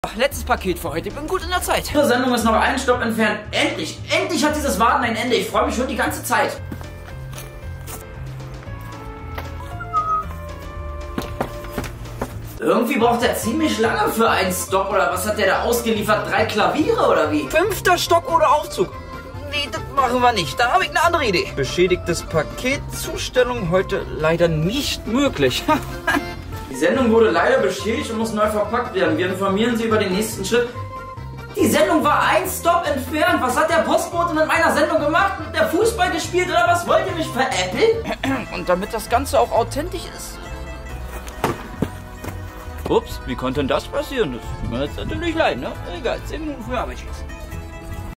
Letztes Paket für heute. Ich bin gut in der Zeit. Die Sendung ist noch einen Stopp entfernt. Endlich! Endlich hat dieses Warten ein Ende. Ich freue mich schon die ganze Zeit. Irgendwie braucht er ziemlich lange für einen Stopp, oder was hat der da ausgeliefert? 3 Klaviere oder wie? 5. Stock oder Aufzug? Nee, das machen wir nicht. Da habe ich eine andere Idee. Beschädigtes Paket. Zustellung heute leider nicht möglich. Die Sendung wurde leider beschädigt und muss neu verpackt werden. Wir informieren Sie über den nächsten Schritt. Die Sendung war ein Stopp entfernt. Was hat der Postbote mit meiner Sendung gemacht? Mit der Fußball gespielt oder was? Wollt ihr mich veräppeln? Und damit das Ganze auch authentisch ist. Ups, wie konnte denn das passieren? Das tut mir jetzt natürlich leid, ne? Egal, 10 Minuten früher Arbeit schießen.